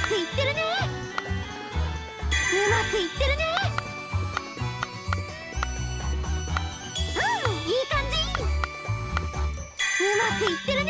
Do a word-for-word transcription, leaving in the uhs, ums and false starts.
くいってるね。うまくいってるね。うん、いい感じ。うまくいってるね。